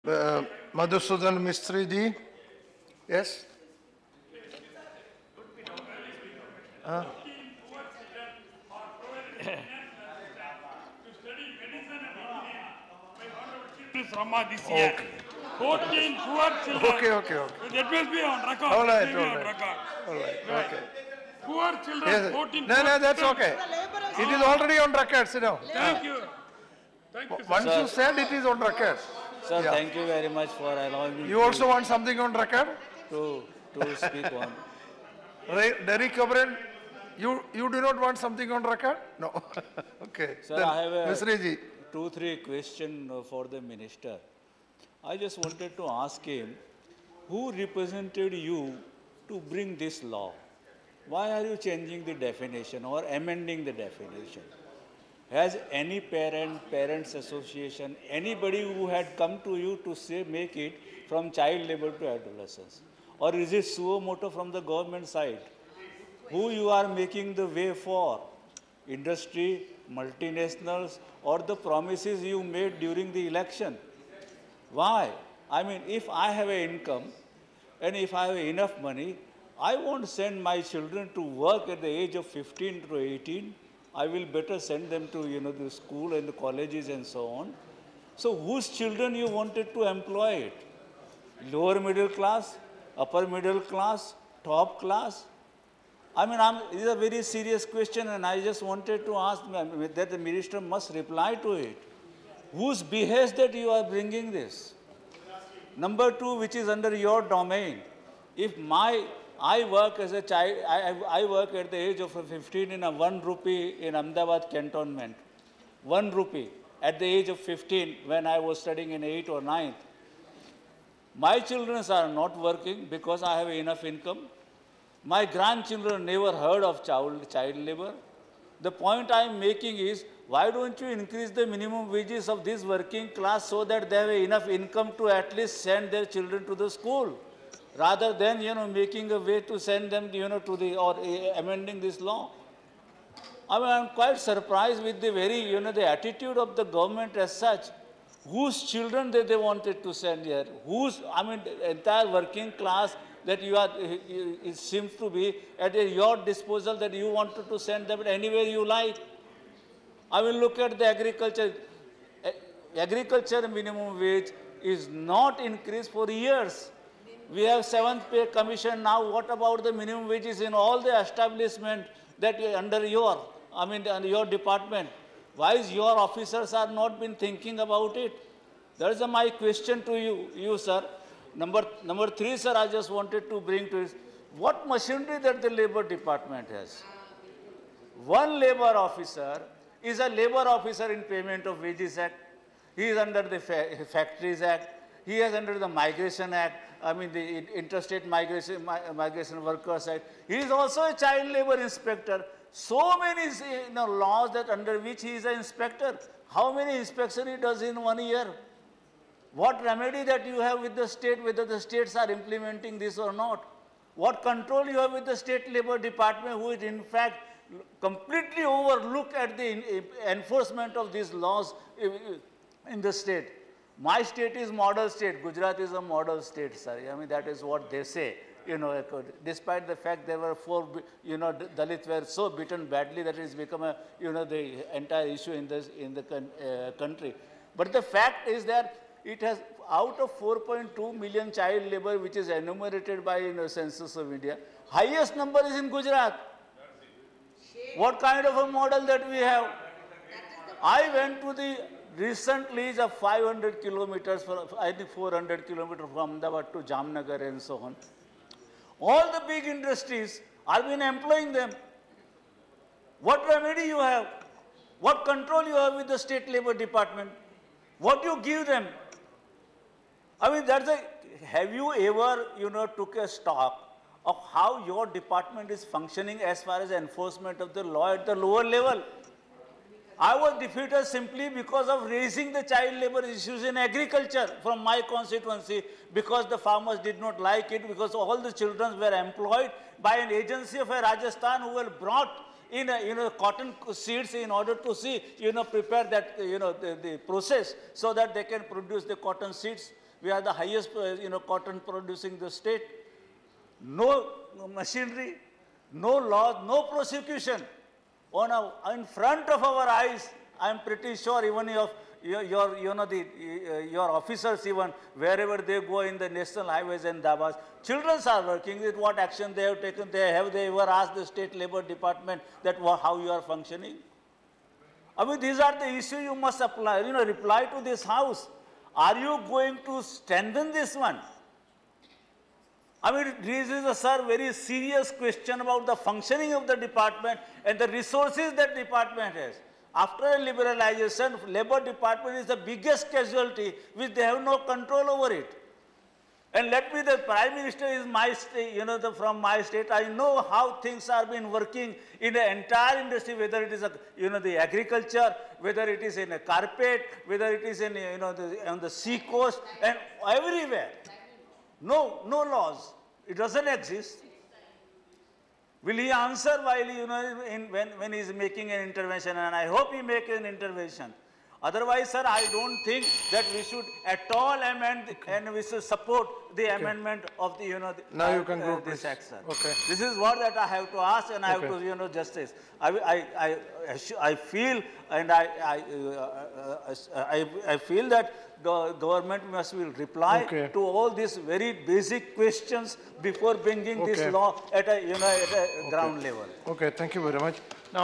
Madhusudan Mistry ji. Yes? Rama this year. 14 poor children. Okay. That will be on record. All right. Right. Okay. Poor children, Yes. 14 No, that's children. okay. It is already on record, sit down. Thank you. Once you said it is on record. Sir, Yeah. thank you very much for allowing me You also want something on record? to speak on. Derek Cabral, you do not want something on record? No. Okay. Sir, Then, I have Mistry ji. 2-3 questions for the minister. I just wanted to ask him, who represented you to bring this law? Why are you changing the definition or amending the definition? Has any parents association, anybody who had come to you to say make it from child labor to adolescence? Or is it suo moto from the government side? Who you are making the way for? Industry, multinationals, or the promises you made during the election? Why? I mean, if I have an income and if I have enough money, I won't send my children to work at the age of 15 to 18. I will better send them to, the school and the colleges and so on. So whose children you wanted to employ it? Lower middle class, upper middle class, top class? I mean, this is a very serious question and I just wanted to ask that the minister must reply to it. Whose behest that you are bringing this? Number two, which is under your domain. If I work as a child, I work at the age of 15 in a 1 rupee in Ahmedabad cantonment. 1 rupee at the age of 15 when I was studying in 8th or 9th. My children are not working because I have enough income. My grandchildren never heard of child labor. The point I am making is, why don't you increase the minimum wages of this working class so that they have enough income to at least send their children to the school? Rather than, making a way to send them, or amending this law. I mean, I'm quite surprised with the very, the attitude of the government as such. Whose children they wanted to send here? The entire working class that it seems to be at your disposal that you wanted to send them anywhere you like. I mean, look at the agriculture. Agriculture minimum wage is not increased for years. We have 7th pay commission now. What about the minimum wages in all the establishment that under your department? Why is your officers are not been thinking about it? That is my question to you, sir. Number three, sir, I just wanted to bring to is what machinery that the labor department has. One labor officer is a labor officer in Payment of Wages Act. He is under the Factories Act. He is under the Migration Act. The Interstate Migration Workers Act. He is also a child labor inspector. So many laws that under which he is an inspector. How many inspections he does in 1 year? What remedy that you have with the state, whether the states are implementing this or not? What control you have with the state labor department, who is in fact completely overlook at the enforcement of these laws in the state? My state is model state. Gujarat is a model state, sir. That is what they say. Despite the fact there were 4, Dalits were so beaten badly that it has become the entire issue in the country. But the fact is that it has, out of 4.2 million child labor which is enumerated by Census of India, highest number is in Gujarat. What kind of a model that we have? I went to the recently is 500 kilometers, I think 400 kilometers from Ahmedabad to Jamnagar and so on. All the big industries are been employing them. What remedy you have? What control you have with the state labor department? What you give them? Have you ever, took a stock of how your department is functioning as far as enforcement of the law at the lower level? I was defeated simply because of raising the child labor issues in agriculture from my constituency, because the farmers did not like it, because all the children were employed by an agency of Rajasthan who were brought in cotton seeds in order to see, prepare that, the process so that they can produce the cotton seeds. We are the highest, cotton producing the state. No machinery, no laws, no prosecution. In front of our eyes, I am pretty sure even your officers, even wherever they go in the national highways and dabas, children are working with what action they have taken. Have they ever asked the state labor department that how you are functioning? I mean, these are the issues you must apply, reply to this house. Are you going to strengthen this one? I mean, this is a, sir, very serious question about the functioning of the department and the resources that department has. After liberalization, labor department is the biggest casualty, which they have no control over it. And let me, the Prime Minister is my state, from my state. I know how things are been working in the entire industry, whether it is, the agriculture, whether it is in a carpet, whether it is in, on the sea coast, and everywhere. No laws. It doesn't exist. Will he answer while, when he is making an intervention? And I hope he makes an intervention. Otherwise, sir, I don't think that we should at all amend and we should support the amendment of the, Now you can go, this act, sir. Okay. This is what that I have to ask, and I have to, justice. I feel, and I feel that the government must will reply to all these very basic questions before bringing this law at a, at a ground level. Okay, thank you very much.